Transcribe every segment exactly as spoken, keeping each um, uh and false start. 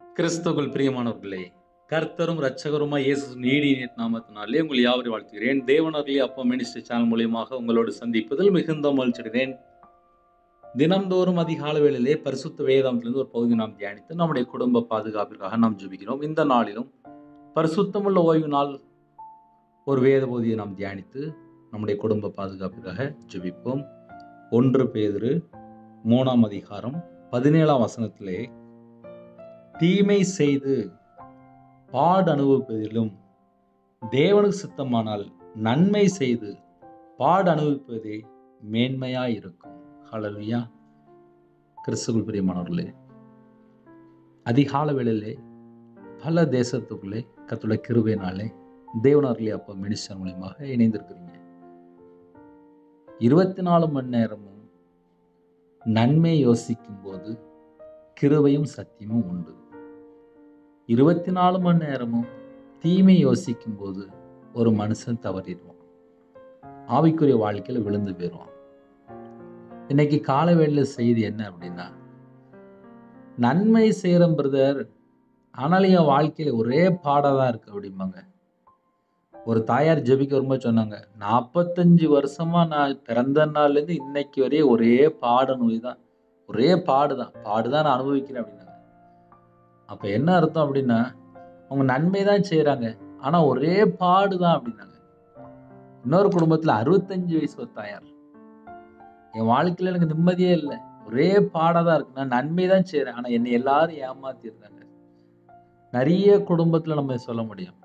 கிறிஸ்துவுக்குள் பிரியமானவர்களே, கர்த்தரும் இரட்சகருமாய் இயேசு நீடிய நாமத்தினாலே உங்கள் யாவரையும் வாழ்த்துகிறேன். தேவனருளி அப்பா மினிஸ்ட்ரி சேனல் மூலியமாக உங்களோடு சந்திப்பதில் மிகுந்த மகிழ்ச்சியடைகிறேன். தினம்தோறும் அதிகால வேளையிலே பரிசுத்த வேதாகமத்திலிருந்து ஒரு பகுதி நாம் தியானித்து நம்முடைய குடும்ப பாதுகாப்பிற்காக நாம் ஜெபிக்கிறோம். இந்த நாளிலும் பரிசுத்தமுள்ள ஓய்வு நாள் ஒரு வேத பகுதியை நாம் தியானித்து நம்முடைய குடும்ப பாதுகாப்பிற்காக ஜெபிப்போம். ஒன்று பேதுரு மூணாம் அதிகாரம் பதினேழாம் வசனத்திலே, தீமை செய்து பாடு அனுபவிப்பதிலும் தேவனுக்கு சித்தமானால் நன்மை செய்து பாடு அனுபவிப்பதே மேன்மையாயிருக்கும். ஹல்லேலூயா. கிறிஸ்துவுக்குள் பிரியமானவர்களே, அதிகால வேளையிலே பல தேசத்துக்குள்ளே கர்த்தருடைய கிருபையினாலே தேவனருளி அப்பா மினிஸ்டர் மூலியமாக இணைந்திருக்கிறீங்க. இருபத்தி நாலு மணி நேரமும் நன்மை யோசிக்கும் போது கிருபையும் சத்தியமும் உண்டு. இருபத்தி நாலு மணி நேரமும் தீமை யோசிக்கும் போது ஒரு மனுஷன் தவறிடுவான், ஆவிக்குரிய வாழ்க்கையில் விழுந்து போயிடுவான். இன்னைக்கு கால வேளையில செய்தி என்ன அப்படின்னா, நன்மை செய்யறேன் பிரதர், ஆனாலும் என் வாழ்க்கையில ஒரே பாடாதான் இருக்கு அப்படிம்பாங்க. ஒரு தாயார் ஜெபிக்க வரும்போது சொன்னாங்க, நாற்பத்தஞ்சு வருஷமா நான் பிறந்த நாள்ல இருந்து இன்னைக்கு வரையே ஒரே பாட நோய் தான், ஒரே பாடுதான் பாடுதான் நான் அனுபவிக்கிறேன் அப்படின்னாங்க. அப்ப என்ன அர்த்தம் அப்படின்னா, அவங்க நன்மை தான் செய்யறாங்க, ஆனா ஒரே பாடுதான் அப்படின்னாங்க. இன்னொரு குடும்பத்துல அறுபத்தஞ்சு வயசு ஒரு தாயார், என் வாழ்க்கையில எனக்கு நிம்மதியே இல்லை, ஒரே பாடாதான் இருக்கு, நான் நன்மை தான் செய்யறேன், ஆனா என்னை எல்லாரும் ஏமாத்தி இருக்காங்க. நிறைய குடும்பத்துல நம்ம சொல்ல முடியும்.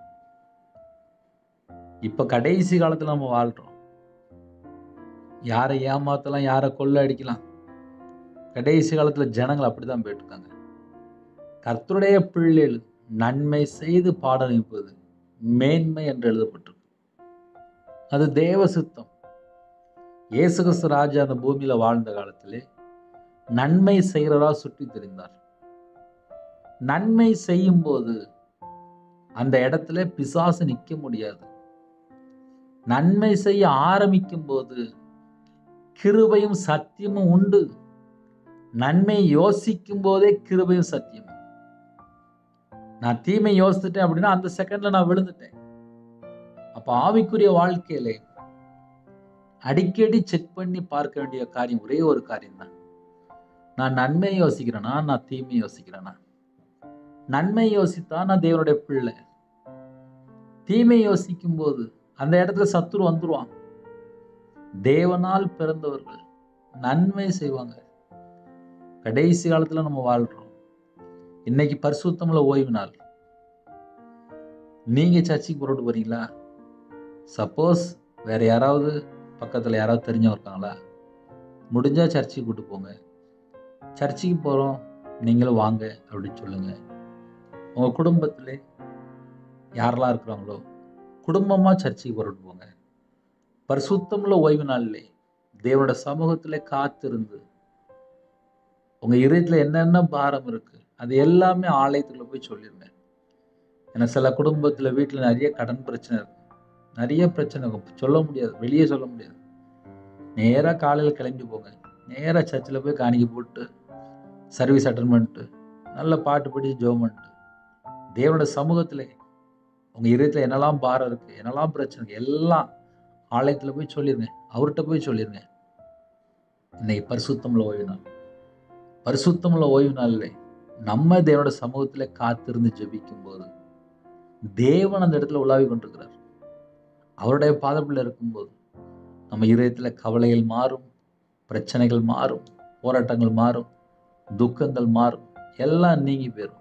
இப்ப கடைசி காலத்துல நம்ம வாழ்றோம். யாரை ஏமாத்தலாம், யாரை கொள்ள அடிக்கலாம். கடைசி காலத்துல ஜனங்கள் அப்படித்தான் போயிட்டு இருக்காங்க. கர்த்தருடைய பிள்ளைகள் நன்மை செய்து பாட அனுப்புவது மேன்மை என்று எழுதப்பட்டிருக்கு. அது தேவ சித்தம். இயேசு கிறிஸ்து ராஜா அந்த பூமியில வாழ்ந்த காலத்திலே நன்மை செய்கிறவரா சுற்றி திரிந்தார். நன்மை செய்யும் போது அந்த இடத்துல பிசாசு நிக்க முடியாது. நன்மை செய்ய ஆரம்பிக்கும் போது கிருபையும் சத்தியமும் உண்டு. நன்மை யோசிக்கும் போதே கிருபையும் சத்தியமும். நான் தீமை யோசித்துட்டேன் அப்படின்னா அந்த செகண்ட்ல நான் விழுந்துட்டேன். அப்ப ஆவிக்குரிய வாழ்க்கையிலே அடிக்கடி செக் பண்ணி பார்க்க வேண்டிய காரியம் ஒரே ஒரு காரியம் தான். நான் நன்மை யோசிக்கிறேனா, நான் தீமை யோசிக்கிறேனா? நன்மை யோசித்தா நான் தேவனுடைய பிள்ளை. தீமை யோசிக்கும் போது அந்த இடத்துல சத்துரு வந்துருவான். தேவனால் பிறந்தவர்கள் நன்மை செய்வாங்க. கடைசி காலத்துல நம்ம வாழ்றோம். இன்னைக்கு பரிசுத்தமுள்ள ஓய்வு நாள். நீங்க சர்ச்சுக்கு போட்டு போறீங்களா? சப்போஸ் வேற யாராவது பக்கத்துல யாராவது தெரிஞ்சவங்க இருக்காங்களா? முடிஞ்சா சர்ச்சுக்கு கூட்டு போங்க. சர்ச்சுக்கு போறோம், நீங்களும் வாங்க அப்படின்னு சொல்லுங்க. உங்க குடும்பத்திலே யாரெல்லாம் இருக்கிறாங்களோ குடும்பமா சர்ச்சுக்கு போட்டு போங்க. பரிசுத்தமுள்ள ஓய்வு நாளிலே தேவனோட சமூகத்திலே காத்திருந்து உங்க இதயத்துல என்னென்ன பாரம் இருக்கு அது எல்லாமே ஆலயத்துக்குள்ள போய் சொல்லிருங்க. ஏன்னா சில குடும்பத்துல வீட்டுல நிறைய கடன் பிரச்சனை இருக்கு, நிறைய பிரச்சனை இருக்கும், சொல்ல முடியாது, வெளியே சொல்ல முடியாது. நேரா காலையில கிளம்பி போங்க. நேரா சர்ச்சில் போய் காணிக்கை போட்டு சர்வீஸ் அட்டன் பண்ணிட்டு நல்ல பாட்டு படிச்சு ஜெபம் பண்ணிட்டு தேவனோட சமூகத்திலே உங்க இதயத்துல என்னெல்லாம் பாரம் இருக்கு, என்னெல்லாம் பிரச்சனை இருக்கு எல்லாம் ஆலயத்துல போய் சொல்லிருங்க. அவர்கிட்ட போய் சொல்லிருங்க. இன்னைக்கு பரிசுத்தமுள்ள ஓய்வு நாள். பரிசுத்தமுள்ள ஓய்வு நாள்ல நம்ம தேவனோட சமூகத்துல காத்திருந்து ஜெபிக்கும் போது தேவன் அந்த இடத்துல உலாவி கொண்டிருக்கிறார். அவருடைய பாதத்துல இருக்கும்போது நம்ம இதயத்துல கவலைகள் மாறும், பிரச்சனைகள் மாறும், போராட்டங்கள் மாறும், துக்கங்கள் மாறும், எல்லாம் நீங்கி போயிடும்.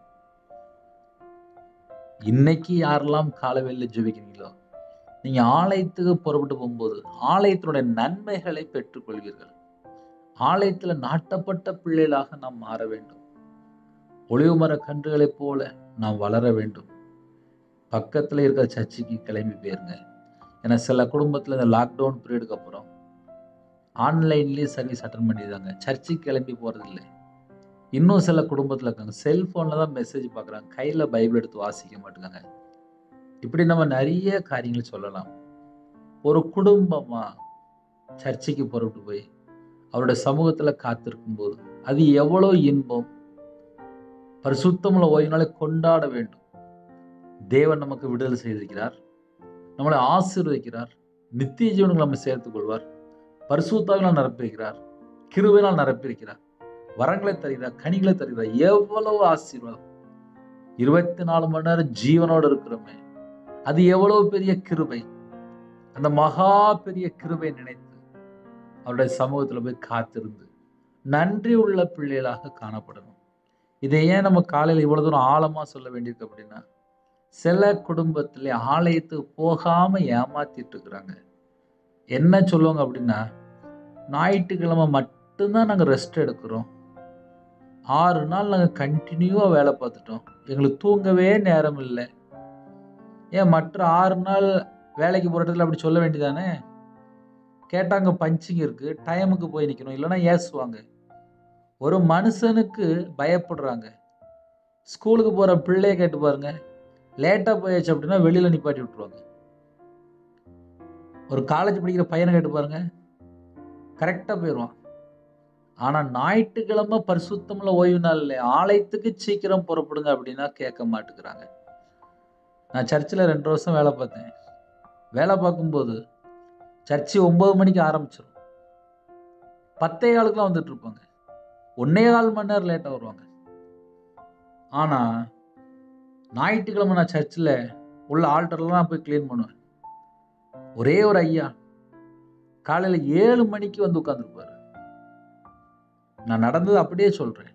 இன்னைக்கு யாரெல்லாம் காலவேளையில ஜெபிக்கிறீங்களோ நீங்க ஆலயத்துக்கு புறப்பட்டு போகும்போது ஆலயத்தினுடைய நன்மைகளை பெற்றுக்கொள்வீர்கள். ஆலயத்துல நாட்டப்பட்ட பிள்ளைகளாக நாம் மாற வேண்டும். ஒளிவு மர கன்றுகளைப் போல நாம் வளர வேண்டும். பக்கத்துல இருக்கிற சர்ச்சுக்கு கிளம்பி போயிருங்க. ஏன்னா சில குடும்பத்துல இந்த லாக்டவுன் பீரியடுக்கு அப்புறம் ஆன்லைன்லயே சர்வீஸ் அட்டன் பண்ணிடுறாங்க, சர்ச்சுக்கு கிளம்பி போறது இல்லை. இன்னும் சில குடும்பத்துல இருக்காங்க, செல்போன்ல தான் மெசேஜ் பார்க்குறாங்க, கையில பைபிள் எடுத்து வாசிக்க மாட்டேங்காங்க. இப்படி நம்ம நிறைய காரியங்கள் சொல்லலாம். ஒரு குடும்பமா சர்ச்சுக்கு புறப்பட்டு போய் அவருடைய சமூகத்துல காத்திருக்கும் போது அது எவ்வளவு இன்பம். பரிசுத்தமுள்ள ஓய்வு நாளை கொண்டாட வேண்டும். தேவன் நமக்கு விடுதலை செய்திருக்கிறார், நம்மளை ஆசீர்வதிக்கிறார், நித்திய ஜீவனுக்கு நம்ம சேர்த்துக் கொள்வார், பரிசுத்தாவினால் நிரப்பியிருக்கிறார், கிருபையினால் நிரப்பியிருக்கிறார், வரங்களை தருகிறார், கனிகளை தருகிறார். எவ்வளவு ஆசீர்வாதம்! இருபத்தி நாலு மணி நேரம் ஜீவனோடு இருக்கிறோமே, அது எவ்வளவு பெரிய கிருபை! அந்த மகா பெரிய கிருபை நினைத்து அவருடைய சமூகத்தில் போய் காத்திருந்து நன்றி உள்ள பிள்ளைகளாக காணப்படணும். இதை ஏன் நம்ம காலையில் இவ்வளவு தூரம் ஆழமா சொல்ல வேண்டியிருக்கு அப்படின்னா, சில குடும்பத்திலே ஆலயத்துக்கு போகாம ஏமாத்திட்டு இருக்கிறாங்க. என்ன சொல்லுவாங்க அப்படின்னா, ஞாயிற்றுக்கிழமை மட்டும்தான் நாங்கள் ரெஸ்ட் எடுக்கிறோம், ஆறு நாள் நாங்கள் கண்டினியூவா வேலை பார்த்துட்டோம், எங்களுக்கு தூங்கவே நேரம் இல்லை. ஏன் மற்ற ஆறு நாள் வேலைக்கு போகிற இடத்துல அப்படி சொல்ல வேண்டியதானே? கேட்டாங்க பஞ்சிங் இருக்கு, டைமுக்கு போய் நிற்கணும், இல்லைன்னா ஏசுவாங்க. ஒரு மனுஷனுக்கு பயப்படுறாங்க. ஸ்கூலுக்கு போகிற பிள்ளைய கேட்டு பாருங்க, லேட்டாக போயாச்சு அப்படின்னா வெளியில் நிப்பாட்டி விட்டுருவாங்க. ஒரு காலேஜ் படிக்கிற பையனை கேட்டு பாருங்க, கரெக்டாக போயிடுவான். ஆனால் ஞாயிற்றுக்கிழமை பரிசுத்தமுள்ள ஓய்வு நாளில் ஆலயத்துக்கு சீக்கிரம் புறப்படுங்க அப்படின்னா கேட்க மாட்டேங்கிறாங்க. நான் சர்ச்சில் ரெண்டு வருஷம் வேலை பார்த்தேன். வேலை பார்க்கும்போது சர்ச்சு ஒன்பது மணிக்கு ஆரம்பிச்சிடும், பத்தே காலுக்குலாம் வந்துட்டு இருப்பாங்க, ஒன்னே கால் மணி நேரம் லேட்டாக வருவாங்க. ஆனால் ஞாயிற்றுக்கிழமை நான் சர்ச்சில் உள்ள ஆல்டர்லாம் போய் கிளீன் பண்ணுவேன். ஒரே ஒரு ஐயா காலையில் ஏழு மணிக்கு வந்து உட்காந்துருப்பாரு. நான் நடந்தது அப்படியே சொல்றேன்.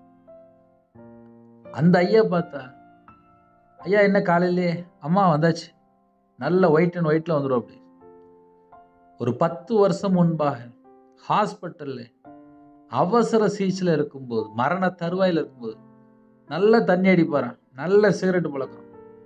அந்த ஐயா பார்த்தா, ஐயா என்ன காலையிலே அம்மா வந்தாச்சு, நல்ல ஒயிட் அண்ட் ஒயிட்ல வந்துடும். அப்படி ஒரு பத்து வருஷம் முன்பாக ஹாஸ்பிட்டல்ல அவசர சிகிச்சையில் இருக்கும்போது, மரண தருவாயில் இருக்கும்போது நல்ல தண்ணி அடிப்பாரான், நல்ல சிகரெட் பழக்கம்.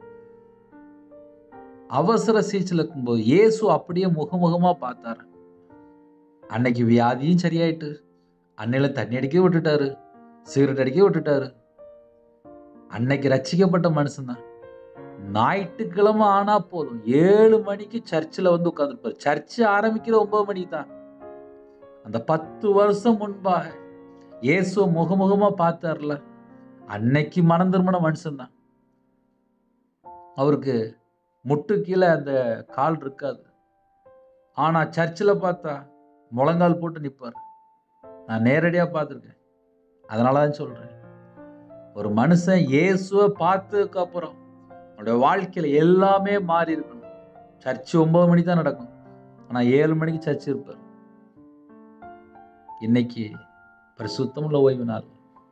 அவசர சிகிச்சையில் இருக்கும்போது இயேசு அப்படியே முகமுகமா பார்த்தாரு. அன்னைக்கு வியாதியும் சரியாயிட்டு, அன்னையில தண்ணி அடிக்க விட்டுட்டாரு, சிகரெட் அடிக்க விட்டுட்டாரு. அன்னைக்கு ரட்சிக்கப்பட்ட மனுஷன்தான். ஞாயிற்றுக்கிழமை ஆனா போதும் ஏழு மணிக்கு சர்ச்சில் வந்து உட்கார்ந்துருப்பாரு. சர்ச்சு ஆரம்பிக்கிற ஒன்பது மணிக்கு தான். அந்த பத்து வருஷம் முன்பாக இயேசு முகமுகமா பார்த்தார்ல, அன்னைக்கு மனம் திரும்பின மனுஷன் தான். அவருக்கு முட்டு கீழே அந்த கால் இருக்காது, ஆனா சர்ச்சில் பார்த்தா முழங்கால் போட்டு நிற்பார். நான் நேரடியா பார்த்துருக்கேன். அதனாலதான் சொல்றேன், ஒரு மனுஷன் இயேசுவை பார்த்ததுக்கு அப்புறம் அவனுடைய வாழ்க்கையில எல்லாமே மாறி இருக்கணும். சர்ச்சு ஒன்பது மணிக்கு தான் நடக்கும், ஆனா ஏழு மணிக்கு சர்ச்சு இருப்பார். இன்னைக்கு பரிசுத்தமுள்ள ஓய்வு நாள்.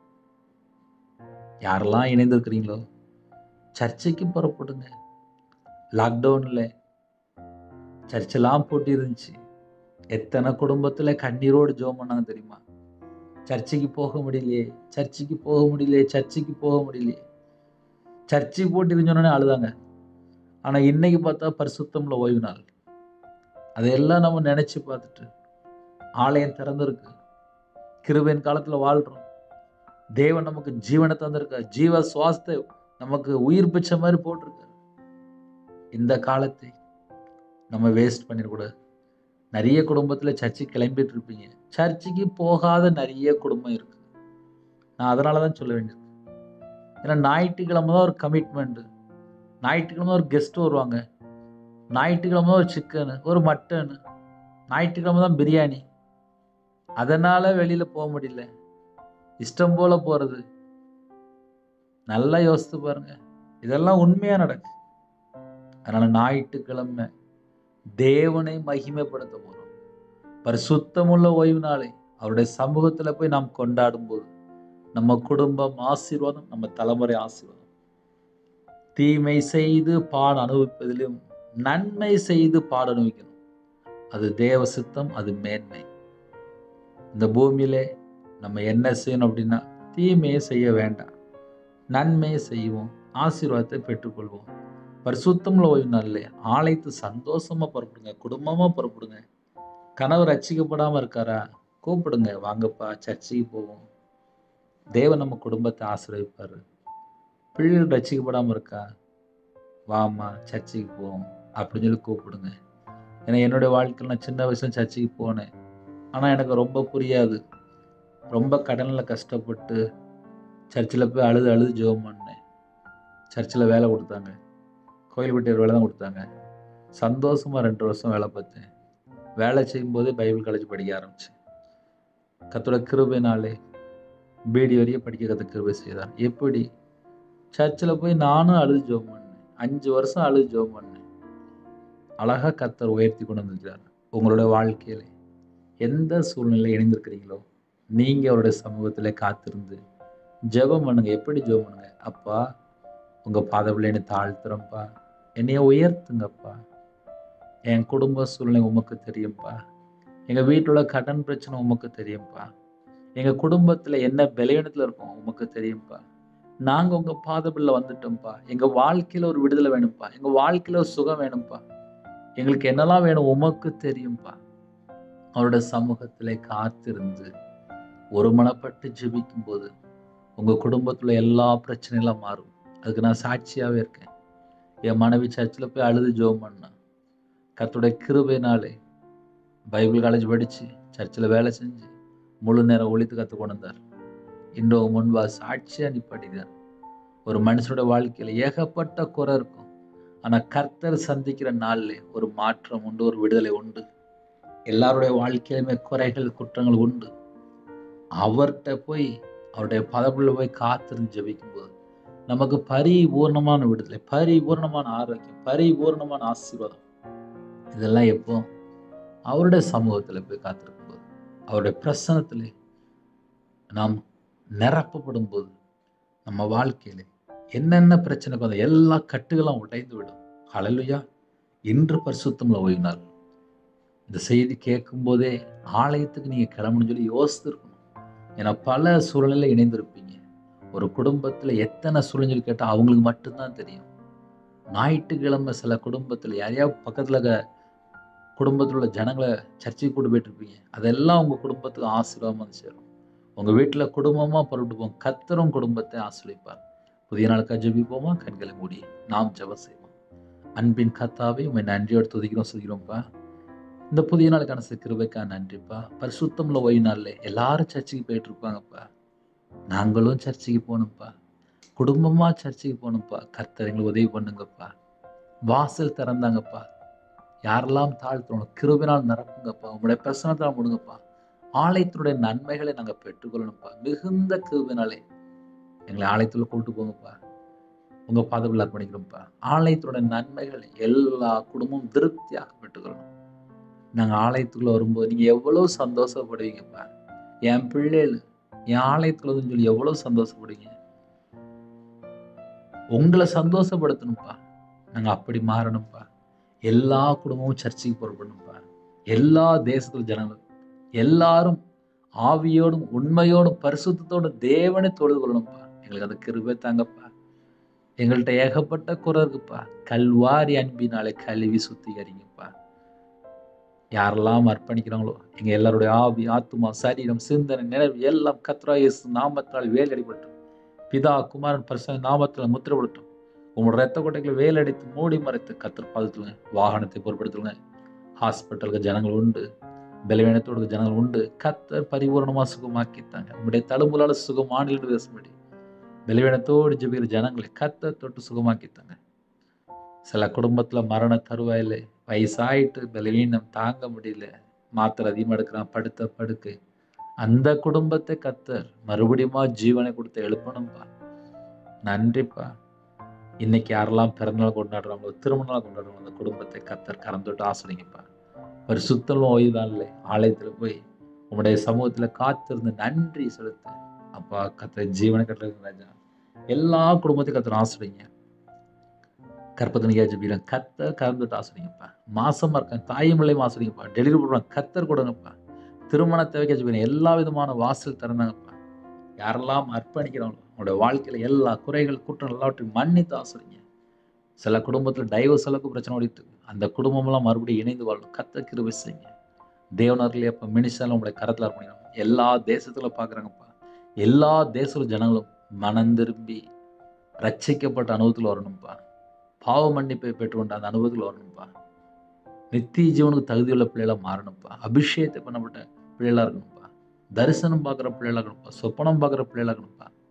யாரெல்லாம் இணைந்திருக்கிறீங்களோ சர்ச்சைக்கு புறப்படுங்க. லாக்டவுன்ல சர்ச்செல்லாம் போட்டி இருந்துச்சு. எத்தனை குடும்பத்துல கண்ணீரோடு ஜெபம் பண்ணாங்க தெரியுமா? சர்ச்சைக்கு போக முடியலையே, சர்ச்சைக்கு போக முடியலையே, சர்ச்சைக்கு போக முடியலையே. சர்ச்சை போட்டி இருந்தோன்னே அழுதாங்க. ஆனா இன்னைக்கு பார்த்தா பரிசுத்தமுள்ள ஓய்வு நாள். அதையெல்லாம் நம்ம நினைச்சு பார்த்துட்டு, ஆலயம் திறந்திருக்கு, கிருபையின் காலத்துல வாழ்றோம். தேவன் நமக்கு ஜீவனை தந்திருக்கார், ஜீவ சுவாசத்தை நமக்கு உயிர் பிச்சை மாதிரி போட்டிருக்காரு. இந்த காலத்தை நம்ம வேஸ்ட் பண்ணிடக்கூடாது. நிறைய குடும்பத்துல சர்ச்சைக்கு கிளம்பிட்டு இருப்பீங்க, சர்ச்சுக்கு போகாத நிறைய குடும்பம் இருக்கு. நான் அதனாலதான் சொல்ல வேண்டியது. ஏன்னா ஞாயிற்றுக்கிழமை தான் ஒரு கமிட்மெண்ட், ஞாயிற்றுக்கிழமை ஒரு கெஸ்ட் வருவாங்க, ஞாயிற்றுக்கிழமை ஒரு சிக்கனு, ஒரு மட்டனு, ஞாயிற்றுக்கிழமை தான் பிரியாணி. அதனால வெளியில போக முடியல, இஷ்டம் போல போறது. நல்லா யோசித்து பாருங்க, இதெல்லாம் உண்மையா நடக்கு. அதனால ஞாயிற்றுக்கிழமை தேவனை மகிமைப்படுத்த போறோம். பரிசுத்தமுள்ள ஓய்வு நாளை அவருடைய சமூகத்துல போய் நாம் கொண்டாடும் போது நம்ம குடும்பம் ஆசீர்வாதம், நம்ம தலைமுறை ஆசீர்வாதம். தீமை செய்து பாட அனுபவிப்பதிலும் நன்மை செய்து பாட அனுபவிக்கணும். அது தேவ சித்தம், அது மேன்மை. இந்த பூமியிலே நம்ம என்ன செய்யணும் அப்படின்னா, தீமையை செய்ய வேண்டாம், நன்மையை செய்வோம், ஆசீர்வாதத்தை பெற்றுக்கொள்வோம். பரிசுத்தமுள்ள ஓய்வு நாளிலே ஆலயத்து சந்தோஷமா புறப்படுங்க, குடும்பமா புறப்படுங்க. கணவர் ரட்சிக்கப்படாம இருக்காரா, கூப்பிடுங்க, வாங்கப்பா சர்ச்சைக்கு போவோம். தேவன் நம்ம குடும்பத்தை ஆசீர்வதிப்பாரு. பிள்ளைகள் ரட்சிக்கப்படாம இருக்கா, வாமா சர்ச்சைக்கு போவோம் அப்படின்னு சொல்லி கூப்பிடுங்க. ஏன்னா என்னுடைய வாழ்க்கையில் நான் சின்ன வயசுல சர்ச்சைக்கு போனேன், ஆனா எனக்கு ரொம்ப புரியாது. ரொம்ப கடன்ல கஷ்டப்பட்டு சர்ச்சில் போய் அழுது அழுது ஜெபம் பண்ணேன். சர்ச்சில் வேலை கொடுத்தாங்க, கோயில் வீட்டு வேலை தான் கொடுத்தாங்க. சந்தோஷமாக ரெண்டு வருஷம் வேலை பார்த்தேன். வேலை செய்யும்போதே பைபிள் காலேஜ் படிக்க ஆரம்பித்தேன். கர்த்தருடைய கிருபையினாலே பிடி வரைய படிக்க கற்று கிருபை செய்தார். எப்படி? சர்ச்சில் போய் நானும் அழுது ஜெபம் பண்ணேன். அஞ்சு வருஷம் அழுது ஜெபம் பண்ணேன். அழகாக கர்த்தர் உயர்த்தி கொண்டு வந்திருக்கிறார். உங்களுடைய வாழ்க்கையில் எந்த சூழ்நிலை இணைந்திருக்கிறீங்களோ நீங்கள் அவருடைய சமூகத்தில் காத்திருந்து ஜெபம் பண்ணுங்க. எப்படி ஜெபம் பண்ணுங்க? அப்பா, உங்கள் பாதவில் என்னை தாழ்த்துறப்பா, என்னைய உயர்த்துங்கப்பா. என் குடும்ப சூழ்நிலை உமக்கு தெரியும்ப்பா. எங்கள் வீட்டில் உள்ள கடன் பிரச்சனை உமக்கு தெரியும்ப்பா. எங்கள் குடும்பத்தில் என்ன பலவீனத்தில் இருக்கோம் உமக்கு தெரியும்ப்பா. நாங்கள் உங்கள் பாதபில்ல வந்துட்டோம்ப்பா. எங்கள் வாழ்க்கையில் ஒரு விடுதலை வேணும்ப்பா. எங்கள் வாழ்க்கையில் ஒரு சுகம் வேணும்ப்பா. எங்களுக்கு என்னெல்லாம் வேணும் உமக்கு தெரியும்ப்பா. அவருடைய சமூகத்தில் காத்திருந்து ஒரு மனப்பட்டு ஜெபிக்கும் போது உங்கள் குடும்பத்தில் எல்லா பிரச்சனையெல்லாம் மாறும். அதுக்கு நான் சாட்சியாகவே இருக்கேன். என் மனைவி சர்ச்சில் போய் அழுது ஜெபம் பண்ணா. கர்த்தருடைய கிருபையினாலே பைபிள் காலேஜ் படித்து சர்ச்சில் வேலை செஞ்சு முழு நேரம் ஒழித்து கற்று கொண்டு வந்தார். இன்றோ முன்பா சாட்சியாக நிப்பாட்டினார். ஒரு மனுஷனுடைய வாழ்க்கையில் ஏகப்பட்ட குறை இருக்கும். ஆனால் கர்த்தர் சந்திக்கிற நாளில் ஒரு மாற்றம் உண்டு, ஒரு விடுதலை உண்டு. எல்லாருடைய வாழ்க்கையிலுமே குறைகள் குற்றங்கள் உண்டு. அவர்கிட்ட போய் அவருடைய பதவியில் போய் காத்திருந்து ஜெபிக்கும் போது நமக்கு பரிபூர்ணமான விடுதலை, பரிபூர்ணமான ஆரோக்கியம், பரிபூர்ணமான ஆசீர்வாதம். இதெல்லாம் எப்போ? அவருடைய சமூகத்தில் போய் காத்திருக்கும் போது, அவருடைய பிரசன்னத்தில் நாம் நிரப்பப்படும் போது நம்ம வாழ்க்கையில் என்னென்ன பிரச்சனைக்கு வந்த எல்லா கட்டுகளும் உடைந்து விடும். ஹல்லேலூயா. இன்று பரிசுத்தமில் ஓய்வினார். இந்த செய்தி கேட்கும் போதே ஆலயத்துக்கு நீங்கள் கிளம்பணும்னு சொல்லி யோசித்துருக்கணும். ஏன்னா பல சூழ்நிலையில் இணைந்திருப்பீங்க. ஒரு குடும்பத்தில் எத்தனை சூழ்நிலை கேட்டால் அவங்களுக்கு மட்டும்தான் தெரியும். ஞாயிற்றுக்கிழமை சில குடும்பத்தில் யாரையாவது பக்கத்தில் குடும்பத்தில் உள்ள ஜனங்களை சர்ச்சைக்கு கூட்டு போயிட்டு இருப்பீங்க. அதெல்லாம் உங்கள் குடும்பத்துக்கு ஆசீர்வாதமாக வந்து சேரும். உங்கள் வீட்டில் குடும்பமாக புறப்பட்டு போவோம். கர்த்தரும் குடும்பத்தை ஆசீர்வதிப்பார். புதிய நாளுக்காக ஜெபிப்போமா? கண்களை மூடி நாம் ஜெபம் செய்வோம். அன்பின் கர்த்தாவே, உம்மை நன்றியோடு துதிக்கிறோம் சொல்கிறோம்ப்பா. இந்த புதிய நாளுக்கான கிருபைக்காக நன்றிப்பா. பரிசுத்தமில் ஓய்வு நாளில் எல்லாரும் சர்ச்சைக்கு போயிட்டு இருப்பாங்கப்பா. நாங்களும் சர்ச்சைக்கு போகணும்ப்பா. குடும்பமாக சர்ச்சைக்கு போகணும்ப்பா. கர்த்தர் எங்களுக்கு உதவி பண்ணுங்கப்பா. வாசல் திறந்தாங்கப்பா. யாரெல்லாம் தாழ்த்துறோம் கிருபினால் நிரப்புங்கப்பா. உங்களுடைய பிரசனத்தால் முடுங்கப்பா. ஆலயத்தினுடைய நன்மைகளை நாங்கள் பெற்றுக்கொள்ளணும்ப்பா. மிகுந்த கிருபினாலே எங்களை ஆலயத்துல கூட்டு போங்கப்பா. உங்க பாதவில் அர்ப்பணிக்கிறோம்ப்பா. ஆலயத்தினுடைய நன்மைகள் எல்லா குடும்பமும் திருப்தியாக பெற்றுக்கொள்ளணும். நாங்க ஆலயத்துக்குள்ள வரும்போது நீங்க எவ்வளவு சந்தோஷப்படுவீங்கப்பா. என் பிள்ளைகள் என் ஆலயத்துல வந்து சொல்லி எவ்வளவு சந்தோஷப்படுவீங்க. உங்களை சந்தோஷப்படுத்தணும்ப்பா. நாங்க அப்படி மாறணும்ப்பா. எல்லா குடும்பமும் சர்ச்சைக்கு புறப்படணும்ப்பா. எல்லா தேசத்துல ஜனங்களும் எல்லாரும் ஆவியோடும் உண்மையோடும் பரிசுத்தத்தோடும் தேவனை தொழுது கொள்ளணும்ப்பா. எங்களுக்கு அந்த கிருபை தாங்கப்பா. எங்கள்கிட்ட ஏகப்பட்ட குறை இருக்குப்பா. கல்வாரி அன்பினாலே கழுவி சுத்திகரிங்கப்பா. யாரெல்லாம் அர்ப்பணிக்கிறாங்களோ எங்க எல்லாருடைய ஆவி ஆத்துமா சரீரம் சிந்தனை நினைவு எல்லாம் கர்த்தராகிய இயேசு நாமத்தால் வேலடிப்பட்டும். பிதா குமாரன் பரிசுத்த நாமத்தில் முத்திரப்படட்டும். உங்களோட ரத்த கொட்டைகளை வேலடித்து மூடி மறைத்து கர்த்தர் பாதத்துங்க. வாகனத்தை பொறுப்படுத்துங்க. ஹாஸ்பிட்டலுக்கு ஜனங்கள் உண்டு, பலவீனத்தோடு ஜனங்கள் உண்டு. கர்த்தர் பரிபூர்ணமா சுகமாக்கித்தாங்க. உங்களுடைய தழும்புலால சுகம் ஆண்டில் பேசும்படி பலவீனத்தோடு ஜெபிக்கிற ஜனங்களை கர்த்தர் தொட்டு சுகமாக்கித்தாங்க. சில குடும்பத்துல மரண தருவாயில வயசாயிட்டு பலவீனம் தாங்க முடியல, மாத்திரை அதிகமாக எடுக்கிறான், படுத்த படுக்கை. அந்த குடும்பத்தை கர்த்தர் மறுபடியுமா ஜீவனை கொடுத்து எழுப்பணும்பா. நன்றிப்பா. இன்னைக்கு யாரெல்லாம் பிறந்தநாள் கொண்டாடுறாங்களோ திருமண நாள் கொண்டாடுறாங்களோ அந்த குடும்பத்தை கர்த்தர் கறந்துட்டு ஆசிரியங்கப்பா. ஒரு சுத்தலும் ஓய்வுதான் இல்லை. ஆலயத்துல போய் உங்களுடைய சமூகத்துல காத்திருந்து நன்றி செலுத்த அப்பா கர்த்தர் ஜீவனை கட்டுறது ராஜா. எல்லா குடும்பத்தையும் கர்த்தர் ஆசிரியங்க. கற்பத்தனிக்கா ஜெபிக்கிறேன். கர்த்தர் கறந்துட்டு ஆசிரியங்கப்பா. மாசமா இருக்கேன் தாய்மொழியும் ஆசிரியங்கப்பா. டெலிவரி பண்ணுறாங்க கர்த்தர் கொடுங்கப்பா. திருமண தேவைக்கா ஜெபிக்கிறேன். எல்லா விதமான வாசல் திறந்தாங்கப்பா. யாரெல்லாம் அர்ப்பணிக்கிறாங்களோ அவங்களோட வாழ்க்கையில எல்லா குறைகள் குற்றம் எல்லாவற்றையும் மன்னித்து ஆசிரியங்க. சில குடும்பத்துல டைவர்ஸ் அளவுக்கு பிரச்சனை ஓடிட்டு இருக்கு. அந்த குடும்பமெல்லாம் மறுபடியும் இணைந்து வாழணும். கர்த்தர் கிருபை செய்யுங்க. தேவனர்களே அப்ப மினிஸ்டர்ல உங்களுடைய கரத்துல அர்ப்பணிக்கிறோம். எல்லா தேசத்துல பாக்குறாங்கப்பா. எல்லா தேச ஜனங்களும் மனம் திரும்பி ரட்சிக்கப்பட்ட அனுபவத்தில் வரணும்ப்பா. பாவ மன்னிப்பை பெற்றுக்கொண்ட அந்த அனுபவத்தில் வரணும்ப்பா. நித்திய ஜீவனுக்கு தகுதியுள்ள பிள்ளைகளா மாறணும்ப்பா. அபிஷேகத்தை பண்ணப்பட்ட பிள்ளைகளா இருக்கணும்ப்பா. தரிசனம் பார்க்குற பிள்ளைகளா இருக்கணும்ப்பா. சொப்பனம் பார்க்குற பிள்ளைகளா இருக்கணும்ப்பா.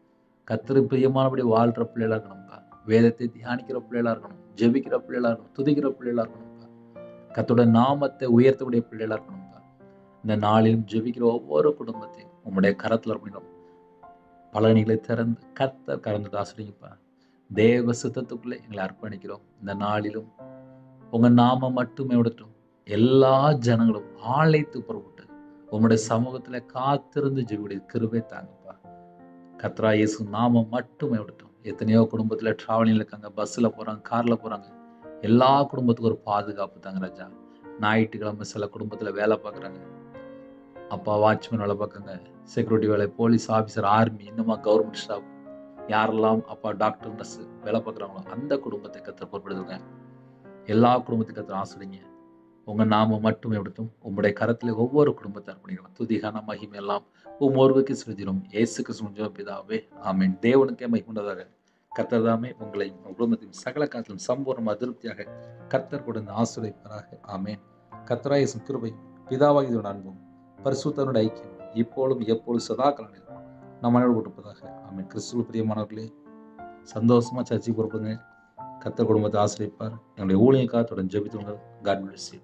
கர்த்தருக்கு பிரியமானபடி வாழ்கிற பிள்ளைகளாக இருக்கணும்ப்பா. வேதத்தை தியானிக்கிற பிள்ளைகளாக இருக்கணும், ஜெபிக்கிற பிள்ளைகளாக இருக்கணும், துதிக்கிற பிள்ளைகளாக இருக்கணும்ப்பா. கர்த்தருடைய நாமத்தை உயர்த்தக்கூடிய பிள்ளைகளாக இருக்கணும்ப்பா. இந்த நாளிலும் ஜெபிக்கிற ஒவ்வொரு குடும்பத்தையும் உங்களுடைய கரத்தில் இருக்கணும். பலனிகளை திறந்து கர்த்தர் கறந்து ஆசிரியப்பா. தேவ சித்தத்துக்குள்ளே எங்களை அர்ப்பணிக்கிறோம். இந்த நாளிலும் உங்க நாம மட்டுமே விடட்டும். எல்லா ஜனங்களும் ஆழைத்து புறப்பட்டு உங்களுடைய சமூகத்துல காத்திருந்து ஜெபிடைய கிருபை தாங்கப்பா. கர்த்தரா இயேசு நாமம் மட்டுமே விடட்டும். எத்தனையோ குடும்பத்துல டிராவலிங்ல இருக்காங்க, பஸ்ல போறாங்க, கார்ல போறாங்க. எல்லா குடும்பத்துக்கும் ஒரு பாதுகாப்பு தாங்க ராஜா. ஞாயிற்றுக்கிழமை சில குடும்பத்துல வேலை பார்க்குறாங்க, அப்பா வாட்ச்மேன் வேலை பார்க்குறாங்க, செக்யூரிட்டி வேலை, போலீஸ் ஆஃபீஸர், ஆர்மி, இன்னுமா கவர்மெண்ட் ஸ்டாஃப், யாரெல்லாம் அப்பா டாக்டர் நர்ஸ் வேலை பார்க்குறாங்களோ அந்த குடும்பத்தை கர்த்தர் பொறுப்படுத்துங்க. எல்லா குடும்பத்தையும் கர்த்தர் ஆசிரியங்க. உங்க நாம மட்டுமே விடட்டும். உங்களுடைய கரத்துல ஒவ்வொரு குடும்பத்தை அர்ப்பணிக்கலாம். துதிகான மகிமை எல்லாம் உம் ஒருவருக்கு செலுத்திடும். இயேசு கிறிஸ்துவின் பிதாவே ஆமென். தேவனுக்கே மகிமையுண்டதாக. கர்த்தர் தாமே உங்களையும் உங்கள் குடும்பத்தையும் சகல காலத்திலும் சம்பூர்ண அதிருப்தியாக கர்த்தர் கொடுத்த ஆசீர்வதிப்பாராக. ஆமென். கர்த்தராகிய இயேசு கிருபையும் பிதாவாகிய அன்பும் பரிசுத்தருடைய ஐக்கியம் இப்பொழுதும் எப்பொழுதும் சதா காலங்களிலும் நம்ம கொடுப்பதாக. ஆமென். கிறிஸ்துவுக்குள் பிரியமானவர்களே, சந்தோஷமா சர்ச்சைக்கு பொறுப்புங்க. கர்த்தர் குடும்பத்தை ஆசீர்வதிப்பார். என்னுடைய ஊழியக்காக தொடர்ந்து ஜெபித்துங்க. God bless you.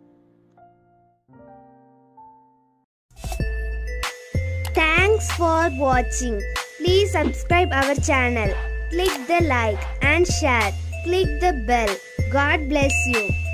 Thanks for watching. Please subscribe our channel. Click the like and share. Click the bell. God bless you.